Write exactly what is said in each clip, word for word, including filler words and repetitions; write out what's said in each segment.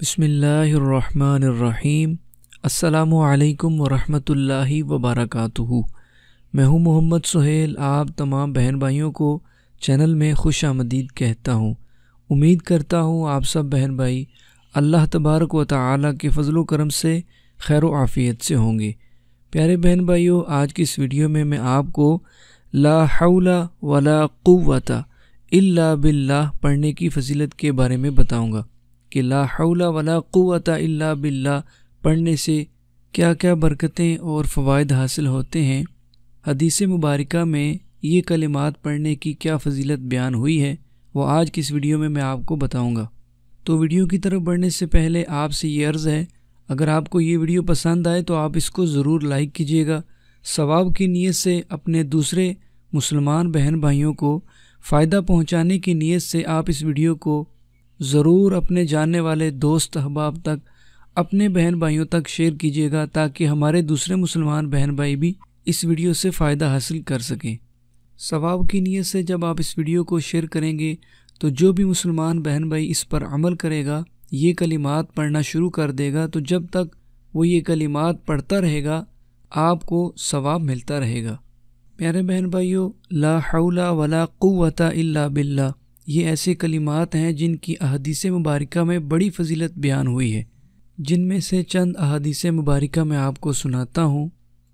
بسم اللہ الرحمن الرحیم۔ السلام علیکم ورحمۃ اللہ وبرکاتہ۔ میں ہوں محمد سہیل، آپ تمام بہن بھائیوں کو چینل میں خوش آمدید کہتا ہوں۔ امید کرتا ہوں آپ سب بہن بھائی اللہ تبارک و تعالی کے فضل و کرم سے خیر و عافیت سے ہوں گے۔ پیارے بہن بھائیوں، آج کی اس ویڈیو میں میں آپ کو لا حول ولا قوت الا باللہ پڑھنے کی فضیلت کے بارے میں بتاؤں گا کہ لا حول ولا قوت الا باللہ پڑھنے سے کیا کیا برکتیں اور فوائد حاصل ہوتے ہیں، حدیث مبارکہ میں یہ کلمات پڑھنے کی کیا فضیلت بیان ہوئی ہے، وہ آج کی اس ویڈیو میں میں آپ کو بتاؤں گا۔ تو ویڈیو کی طرف بڑھنے سے پہلے آپ سے یہ عرض ہے، اگر آپ کو یہ ویڈیو پسند آئے تو آپ اس کو ضرور لائک کیجیے گا۔ ثواب کی نیت سے اپنے دوسرے مسلمان بہن بھائیوں کو فائدہ پہنچانے کی نیت سے آپ اس ویڈیو کو ضرور اپنے جاننے والے دوست احباب تک، اپنے بہن بھائیوں تک شیئر کیجیے گا تاکہ ہمارے دوسرے مسلمان بہن بھائی بھی اس ویڈیو سے فائدہ حاصل کر سکیں۔ ثواب کی نیت سے جب آپ اس ویڈیو کو شیئر کریں گے تو جو بھی مسلمان بہن بھائی اس پر عمل کرے گا، یہ کلمات پڑھنا شروع کر دے گا، تو جب تک وہ یہ کلمات پڑھتا رہے گا آپ کو ثواب ملتا رہے گا۔ پیارے بہن بھائیوں، لا حول ولا قوت الا باللہ یہ ایسے کلمات ہیں جن کی احادیث مبارکہ میں بڑی فضیلت بیان ہوئی ہے، جن میں سے چند احادیث مبارکہ میں آپ کو سناتا ہوں۔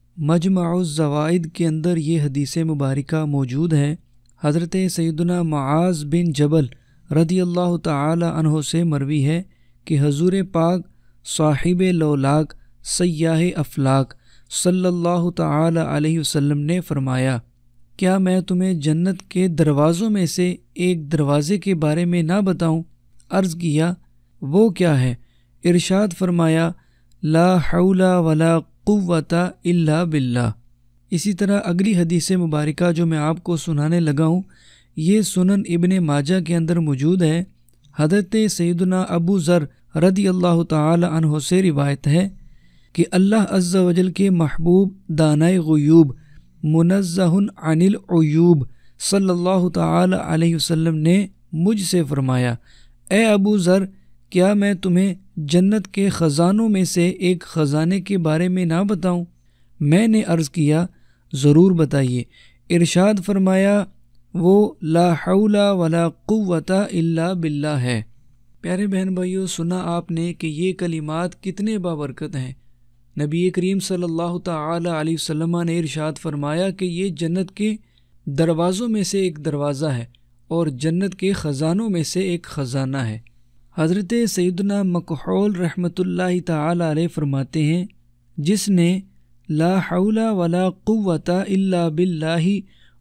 مجمع الزوائد کے اندر یہ حدیث مبارکہ موجود ہے۔ حضرت سیدنا معاذ بن جبل رضی اللہ تعالی عنہ سے مروی ہے کہ حضور پاک صاحب لولاک سیاح افلاک صلی اللہ تعالی علیہ وسلم نے فرمایا، کیا میں تمہیں جنت کے دروازوں میں سے ایک دروازے کے بارے میں نہ بتاؤں؟ عرض کیا، وہ کیا ہے؟ ارشاد فرمایا، لا حول ولا قوت الا باللہ۔ اسی طرح اگلی حدیث مبارکہ جو میں آپ کو سنانے لگا ہوں، یہ سنن ابن ماجہ کے اندر موجود ہے۔ حضرت سیدنا ابو ذر رضی اللہ تعالی عنہ سے روایت ہے کہ اللہ عز و جل کے محبوب دانائے غیوب منزہ عن العیوب صلی اللہ تعالی علیہ وسلم نے مجھ سے فرمایا، اے ابو ذر، کیا میں تمہیں جنت کے خزانوں میں سے ایک خزانے کے بارے میں نہ بتاؤں؟ میں نے عرض کیا، ضرور بتائیے۔ ارشاد فرمایا، وہ لا حول ولا قوت الا باللہ ہے۔ پیارے بہن بھائیوں، سنا آپ نے کہ یہ کلمات کتنے بابرکت ہیں۔ نبی کریم صلی اللہ تعالی علیہ وسلم نے ارشاد فرمایا کہ یہ جنت کے دروازوں میں سے ایک دروازہ ہے اور جنت کے خزانوں میں سے ایک خزانہ ہے۔ حضرت سیدنا مکحول رحمۃ اللہ تعالی علیہ فرماتے ہیں، جس نے لا حول ولا قوت الا باللہ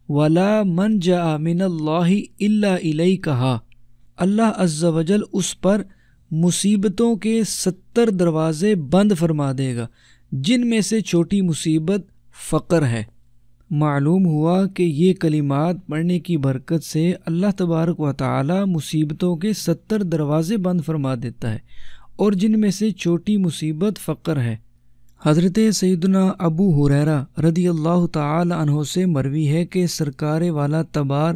ولا منجا من اللہ الا الیہ کہا، اللہ عز و جل اس پر مصیبتوں کے ستر دروازے بند فرما دے گا، جن میں سے چھوٹی مصیبت فقر ہے۔ معلوم ہوا کہ یہ کلمات پڑھنے کی برکت سے اللہ تبارک و تعالی مصیبتوں کے ستر دروازے بند فرما دیتا ہے، اور جن میں سے چھوٹی مصیبت فقر ہے۔ حضرت سیدنا ابو ہریرہ رضی اللہ تعالی عنہ سے مروی ہے کہ سرکار والا تبار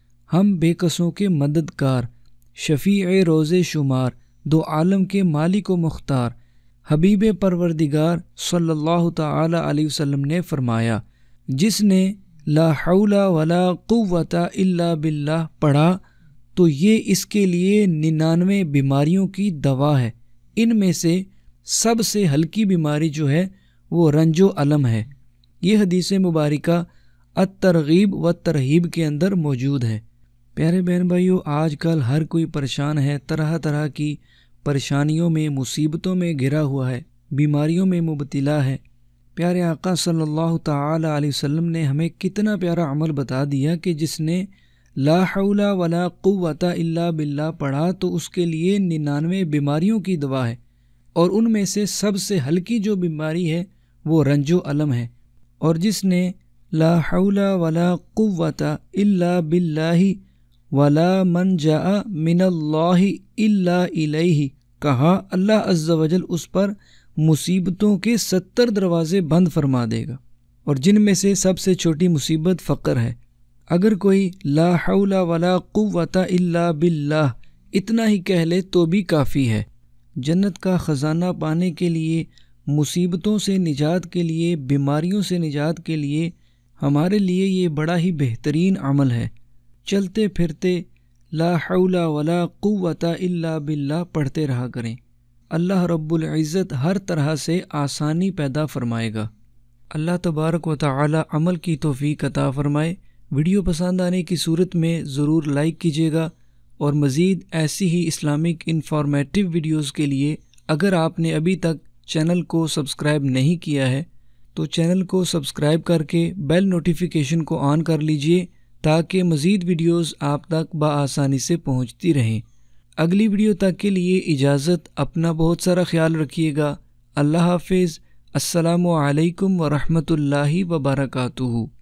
ہم بے کسوں کے مددگار، شفیع روز شمار، دو عالم کے مالک و مختار، حبیب پروردگار صلی اللہ تعالی علیہ وسلم نے فرمایا، جس نے لا حول ولا قوت الا باللہ پڑھا تو یہ اس کے لیے ننانوے بیماریوں کی دوا ہے۔ ان میں سے سب سے ہلکی بیماری جو ہے وہ رنج و الم ہے۔ یہ حدیث مبارکہ الترغیب و ترہیب کے اندر موجود ہے۔ پیارے بہن بھائیوں، آج کل ہر کوئی پریشان ہے، طرح طرح کی پریشانیوں میں، مصیبتوں میں گھرا ہوا ہے، بیماریوں میں مبتلا ہے۔ پیارے آقا صلی اللہ تعالی علیہ وسلم نے ہمیں کتنا پیارا عمل بتا دیا کہ جس نے لا حول ولا قوت الا باللہ پڑھا تو اس کے لیے ننانوے بیماریوں کی دوا ہے، اور ان میں سے سب سے ہلکی جو بیماری ہے وہ رنج و الم ہے۔ اور جس نے لا حول ولا قوت الا باللہ ولا منجا من اللہ الا الیہ کہا، اللہ عز و جل اس پر مصیبتوں کے ستر دروازے بند فرما دے گا، اور جن میں سے سب سے چھوٹی مصیبت فقر ہے۔ اگر کوئی لا حول ولا قوت الا باللہ اتنا ہی کہہ لے تو بھی کافی ہے۔ جنت کا خزانہ پانے کے لیے، مصیبتوں سے نجات کے لیے، بیماریوں سے نجات کے لیے ہمارے لیے یہ بڑا ہی بہترین عمل ہے۔ چلتے پھرتے لا حول ولا قوت الا باللہ پڑھتے رہا کریں۔ اللہ رب العزت ہر طرح سے آسانی پیدا فرمائے گا۔ اللہ تبارک و تعالی عمل کی توفیق عطا فرمائے۔ ویڈیو پسند آنے کی صورت میں ضرور لائک کیجیے گا، اور مزید ایسی ہی اسلامک انفارمیٹیو ویڈیوز کے لیے اگر آپ نے ابھی تک چینل کو سبسکرائب نہیں کیا ہے تو چینل کو سبسکرائب کر کے بیل نوٹیفیکیشن کو آن کر لیجئے تاکہ مزید ویڈیوز آپ تک بآسانی سے پہنچتی رہیں۔ اگلی ویڈیو تک کے لیے اجازت، اپنا بہت سارا خیال رکھیے گا۔ اللہ حافظ۔ السلام علیکم ورحمۃ اللہ وبرکاتہ۔